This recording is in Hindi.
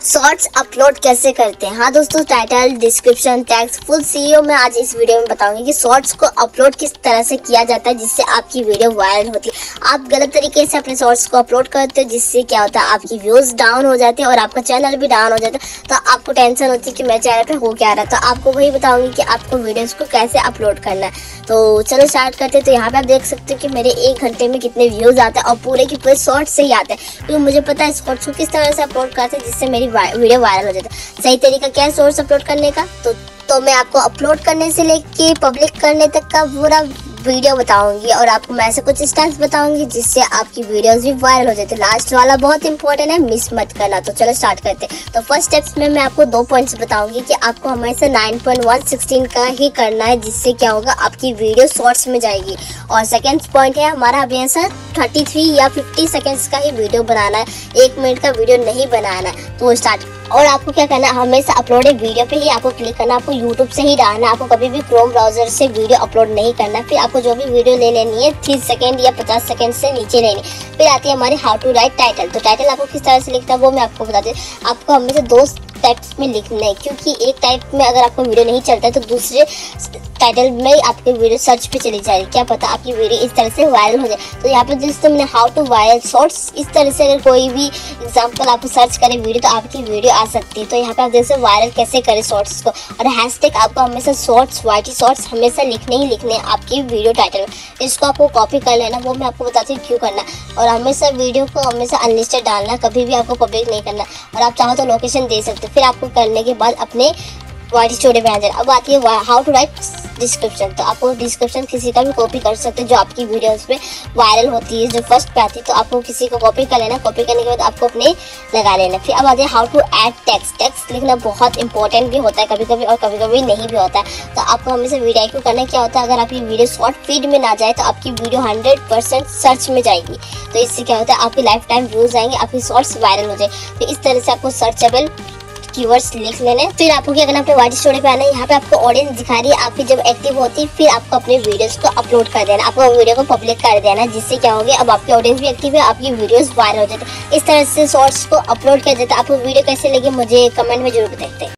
शॉर्ट्स अपलोड कैसे करते हैं। हाँ दोस्तों, title, description, text, full SEO में आज इस वीडियो में बताऊंगी कि शॉर्ट्स को अपलोड किस तरह से किया जाता है जिससे आपकी वीडियो वायरल होती है। आप गलत तरीके से अपने शॉर्ट्स को अपलोड करते हो जिससे क्या होता है, आपकी व्यूज डाउन हो जाते हैं और आपका चैनल भी डाउन हो जाता है। तो आपको टेंशन होती है कि मेरे चैनल पे हो क्या रहा है। तो आपको वही बताऊंगी कि आपको वीडियोज को कैसे अपलोड करना है। तो चलो स्टार्ट करते हैं। तो यहाँ पे आप देख सकते हो कि मेरे 1 घंटे में कितने व्यूज आते हैं और पूरे के पूरे शॉर्ट्स से ही आते हैं, क्योंकि मुझे पता है शॉर्ट्स को किस तरह से अपलोड करते हैं जिससे मेरी वीडियो वायरल हो जाता है। सही तरीका क्या है शॉर्ट्स अपलोड करने का, तो मैं आपको अपलोड करने से लेके पब्लिक करने तक का पूरा वीडियो बताऊंगी और आपको मैं ऐसे कुछ स्टेप्स बताऊंगी जिससे आपकी वीडियोस भी वायरल हो जाती है। लास्ट वाला बहुत इंपॉर्टेंट है, मिस मत करना। तो चलो स्टार्ट करते हैं। तो फर्स्ट स्टेप्स में मैं आपको 2 पॉइंट्स बताऊंगी कि आपको हमेशा 9.116 का ही करना है, जिससे क्या होगा, आपकी वीडियो शॉर्ट्स में जाएगी। और सेकेंड पॉइंट है हमारा हमेशा 33 या 50 सेकेंड्स का ही वीडियो बनाना है, 1 मिनट का वीडियो नहीं बनाना है। तो स्टार्ट। और आपको क्या करना है, हमेशा अपलोडेड वीडियो पे ही आपको क्लिक करना, आपको यूट्यूब से ही डालना, आपको कभी भी क्रोम ब्राउजर से वीडियो अपलोड नहीं करना। फिर आपको जो भी वीडियो ले लेनी है 30 सेकंड या 50 सेकंड से नीचे लेनी। फिर आती है हमारी हाउ टू राइट टाइटल। तो टाइटल आपको किस तरह से लिखना है वो मैं आपको बताती हूँ। आपको हमेशा 2 टाइप्स में लिखना है, क्योंकि एक टाइप में अगर आपको वीडियो नहीं चलता है तो दूसरे टाइटल में आपकी वीडियो सर्च पे चली जाएगी। क्या पता आपकी वीडियो इस तरह से वायरल हो जाए। तो यहाँ पे जिस तुमने हाउ टू वायरल शॉर्ट्स, इस तरह से अगर कोई भी एग्जांपल आप सर्च करें वीडियो तो आपकी वीडियो आ सकती है। तो यहाँ पे आप जैसे वायरल कैसे करें शॉर्ट्स को, और हैशटैग आपको हमेशा शॉर्ट्स वाईटी शॉर्ट्स हमेशा लिखने ही लिखने आपकी वीडियो टाइटल में। इसको आपको कॉपी कर लेना, वो मैं आपको बताती हूँ क्यों करना। और हमेशा वीडियो को हमेशा अनलिस्टेड डालना, कभी भी आपको पब्लिक नहीं करना। और आप चाहो तो लोकेशन दे सकते हो। फिर आपको करने के बाद अपने वाईटी स्टूडियो में आ जाए। अब आती है हाउ टू राइट डिस्क्रिप्शन। तो आपको डिस्क्रिप्शन किसी का भी कॉपी कर सकते हैं जो आपकी वीडियोस पे वायरल होती है, जो फर्स्ट पे आती है। तो आपको किसी को कॉपी कर लेना, कॉपी करने के बाद आपको अपने लगा लेना। फिर अब आते हैं how to add text. Text लिखना बहुत इंपॉर्टेंट भी होता है कभी कभी और कभी कभी नहीं भी होता है। तो आपको हमेशा वीडियो को करना क्या होता है, अगर आपकी वीडियो शॉर्ट फीड में ना जाए तो आपकी वीडियो 100% सर्च में जाएगी। तो इससे क्या होता है, आपकी लाइफ टाइम व्यूज आएंगे, आपकी शॉर्ट्स वायरल हो जाए। तो इस तरह से आपको सर्चेबल कीवर्ड्स लिख लेने। फिर आपको क्या करना, अपने वाईटी स्टूडियो पे आना है। यहाँ पे आपको ऑडियंस दिखा रही है आपकी जब एक्टिव होती है, फिर आपको अपने वीडियोस को अपलोड कर देना, आपको वीडियो को पब्लिक कर देना, जिससे क्या होगा, अब आपकी ऑडियंस भी एक्टिव है, आपकी वीडियोस वायरल हो जाती है। इस तरह से शॉर्ट्स को अपलोड कर देता है। आपको वीडियो कैसे लगी मुझे कमेंट में जरूर बताइए।